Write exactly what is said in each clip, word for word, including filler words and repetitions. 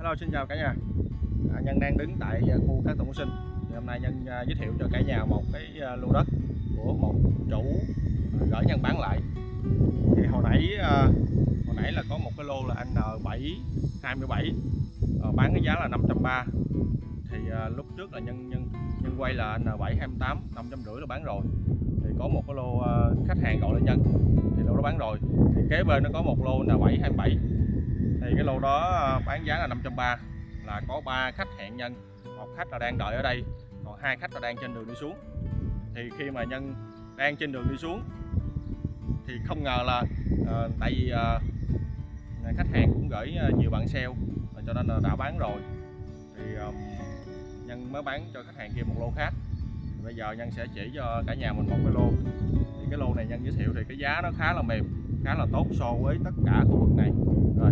Hello, xin chào cả nhà. À, Nhân đang đứng tại khu Cát Tường Phú Sinh. Thì hôm nay Nhân uh, giới thiệu cho cả nhà một cái uh, lô đất của một chủ uh, gửi Nhân bán lại. Thì hồi nãy uh, hồi nãy là có một cái lô là N bảy hai bảy uh, bán cái giá là năm trăm ba mươi. Thì uh, lúc trước là Nhân Nhân Nhân quay là N bảy hai tám năm trăm rưỡi là bán rồi. Thì có một cái lô uh, khách hàng gọi lên Nhân thì lô đó bán rồi. Thì kế bên nó có một lô N bảy hai bảy. Thì cái lô đó bán giá là năm trăm ba mươi, là có ba khách hẹn Nhân, một khách là đang đợi ở đây, còn hai khách là đang trên đường đi xuống. Thì khi mà Nhân đang trên đường đi xuống thì không ngờ là uh, tại vì uh, khách hàng cũng gửi nhiều bạn sale cho nên là đã bán rồi. Thì um, Nhân mới bán cho khách hàng kia một lô khác. Thì bây giờ Nhân sẽ chỉ cho cả nhà mình một cái lô. Thì cái lô này Nhân giới thiệu thì cái giá nó khá là mềm, khá là tốt so với tất cả khu vực này. Rồi.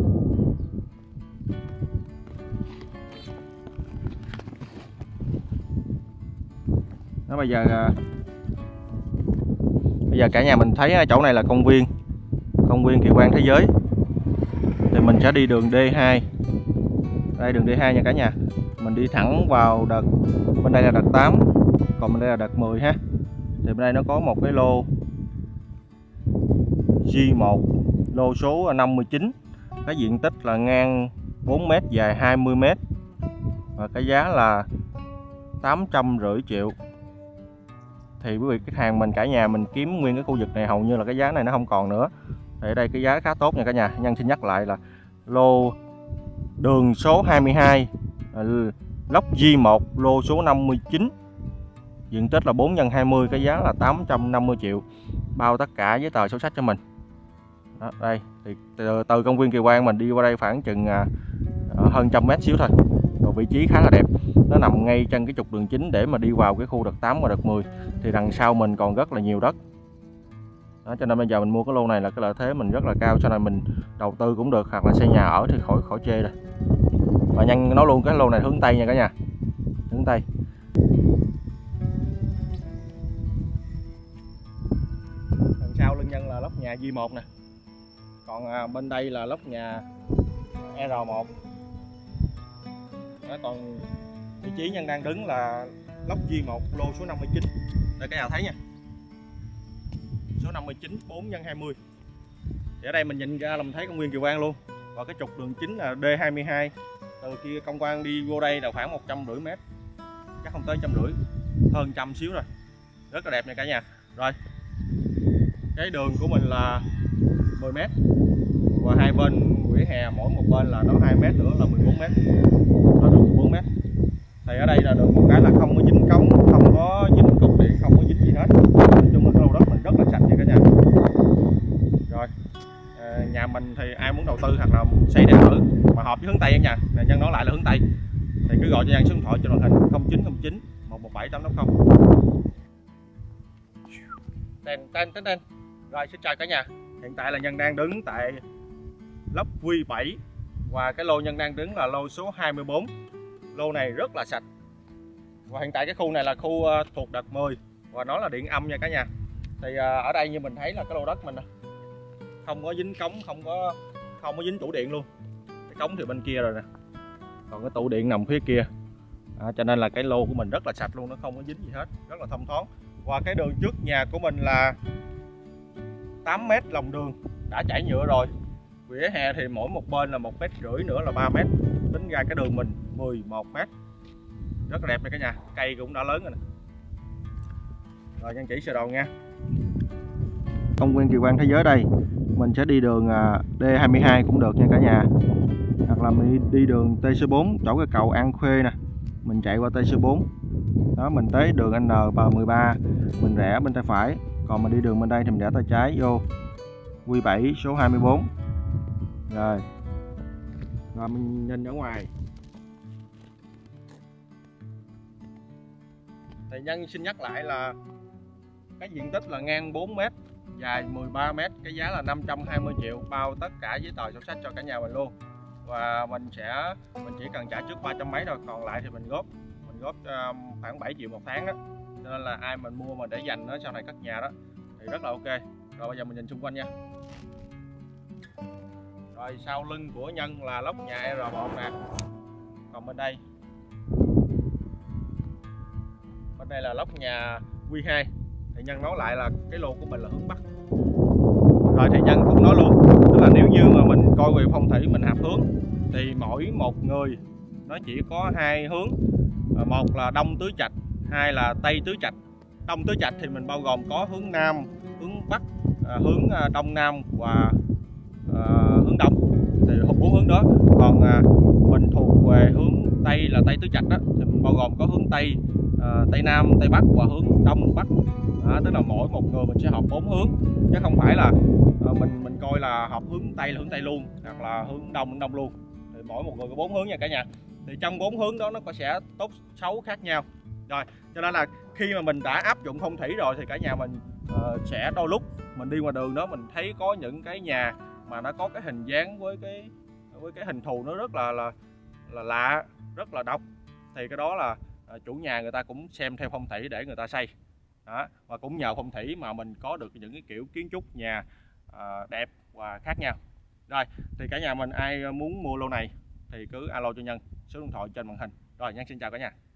Đó, bây giờ bây giờ cả nhà mình thấy chỗ này là công viên công viên Kỳ Quan Thế Giới. Thì mình sẽ đi đường D hai. Đây đường D hai nha cả nhà. Mình đi thẳng vào đợt, bên đây là đợt tám, còn bên đây là đợt mười ha. Thì bên đây nó có một cái lô G một, lô số năm mươi chín. Cái diện tích là ngang bốn mét, dài hai mươi mét. Và cái giá là tám trăm rưỡi triệu. Thì quý vị khách hàng mình, cả nhà mình kiếm nguyên cái khu vực này hầu như là cái giá này nó không còn nữa. Thì ở đây cái giá khá tốt nha cả nhà. Nhân xin nhắc lại là lô đường số hai mươi hai, lốc G một, lô số năm mươi chín. Diện tích là bốn nhân hai mươi, cái giá là tám trăm năm mươi triệu. Bao tất cả giấy tờ sổ sách cho mình. Đó, đây thì từ, từ công viên Kỳ Quan mình đi qua đây khoảng chừng à, hơn trăm mét xíu thôi. Rồi vị trí khá là đẹp. Nó nằm ngay trên cái trục đường chính để mà đi vào cái khu đợt tám và đợt mười. Thì đằng sau mình còn rất là nhiều đất. Đó, cho nên bây giờ mình mua cái lô này là cái lợi thế mình rất là cao, cho nên mình đầu tư cũng được, hoặc là xây nhà ở thì khỏi khỏi chê rồi. Và Nhân nói luôn cái lô này hướng Tây nha cả nhà. Hướng Tây. Đằng sau lưng Nhân là lốc nhà G một nè. Còn à, bên đây là lốc nhà R một. Đó, còn vị trí Nhân đang đứng là lốc G một, lô số năm mươi chín. Đây các nhà thấy nha. Số năm mươi chín, bốn nhân hai mươi. Thì ở đây mình nhìn ra là mình thấy công viên Kỳ Quan luôn. Và cái trục đường chính là D hai mươi hai. Từ kia công quan đi vô đây là khoảng một trăm rưỡi mét. Chắc không tới một trăm rưỡi, hơn trăm xíu rồi. Rất là đẹp nha cả nhà. Rồi. Cái đường của mình là mười mét. Và hai bên vỉa hè mỗi một bên là nó hai mét nữa là mười bốn mét. Đó, đường mười bốn mét. Thì ở đây là được một cái là không có dính cống, không có dính cục điện, không có dính gì hết. Nói chung là cái lô đất mình rất là sạch nha cả nhà. Rồi à, nhà mình thì ai muốn đầu tư hoặc là xây để ở mà hợp với hướng Tây nha, Nhân nói lại là hướng Tây, thì cứ gọi cho Nhân số điện thoại trên màn hình không chín không chín một một bảy tám tám không. Tên tên tên tên. Rồi xin chào cả nhà. Hiện tại là Nhân đang đứng tại lốc V bảy và cái lô Nhân đang đứng là lô số hai mươi bốn. Lô này rất là sạch. Và hiện tại cái khu này là khu uh, thuộc đợt mười và nó là điện âm nha cả nhà. Thì uh, ở đây như mình thấy là cái lô đất mình không có dính cống, không có không có dính tủ điện luôn. Cái cống thì bên kia rồi nè. Còn cái tủ điện nằm phía kia. À, cho nên là cái lô của mình rất là sạch luôn, nó không có dính gì hết, rất là thông thoáng. Và cái đường trước nhà của mình là tám mét lòng đường đã chảy nhựa rồi. Vỉa hè thì mỗi một bên là một mét rưỡi nữa là ba mét. Tính ra cái đường mình mười một mét. Rất là đẹp nha cả nhà. Cây cũng đã lớn rồi nè. Rồi Nhân chỉ sơ đồ nha. Công viên Kỳ Quan Thế Giới đây. Mình sẽ đi đường D hai mươi hai cũng được nha cả nhà. Hoặc là mình đi đường T C bốn, chỗ cái cầu An Khê nè. Mình chạy qua T C bốn. Đó, mình tới đường N mười ba, mình rẽ bên tay phải. Còn mình đi đường bên đây thì mình rẽ tay trái vô Q bảy số hai mươi bốn. Rồi. Rồi mình nhìn ở ngoài. Thì Nhân xin nhắc lại là cái diện tích là ngang bốn mét, dài mười ba mét, cái giá là năm trăm hai mươi triệu, bao tất cả giấy tờ sổ sách cho cả nhà mình luôn. Và mình sẽ mình chỉ cần trả trước ba trăm mấy thôi, còn lại thì mình góp mình góp khoảng bảy triệu một tháng đó. Cho nên là ai mình mua mà để dành nó sau này cất nhà đó thì rất là ok. Rồi bây giờ mình nhìn xung quanh nha. Rồi sau lưng của Nhân là lốc nhà e rờ một nè. Còn bên đây bên đây là lốc nhà quy hai. Thì Nhân nói lại là cái lô của mình là hướng Bắc. Rồi thì Nhân cũng nói luôn, tức là nếu như mà mình coi về phong thủy mình hợp hướng thì mỗi một người nó chỉ có hai hướng, một là Đông Tứ Trạch, hai là Tây Tứ Trạch. Đông Tứ Trạch thì mình bao gồm có hướng Nam, hướng Bắc, hướng Đông Nam và à, hướng Đông, thì bốn hướng đó. Còn à, mình thuộc về hướng Tây là Tây Tứ Trạch đó, thì mình bao gồm có hướng Tây, à, Tây Nam, Tây Bắc và hướng Đông Bắc. À, tức là mỗi một người mình sẽ học bốn hướng, chứ không phải là à, mình mình coi là học hướng Tây là hướng Tây luôn, hoặc là hướng Đông hướng Đông luôn. Thì mỗi một người có bốn hướng nha cả nhà. Thì trong bốn hướng đó nó có sẽ tốt xấu khác nhau. Rồi cho nên là khi mà mình đã áp dụng phong thủy rồi thì cả nhà mình uh, sẽ đôi lúc mình đi ngoài đường đó mình thấy có những cái nhà mà nó có cái hình dáng với cái với cái hình thù nó rất là là là lạ, rất là độc, thì cái đó là uh, chủ nhà người ta cũng xem theo phong thủy để người ta xây đó. Và cũng nhờ phong thủy mà mình có được những cái kiểu kiến trúc nhà uh, đẹp và khác nhau. Rồi thì cả nhà mình ai muốn mua lô này thì cứ alo cho Nhân, số điện thoại trên màn hình. Rồi Nhân xin chào cả nhà.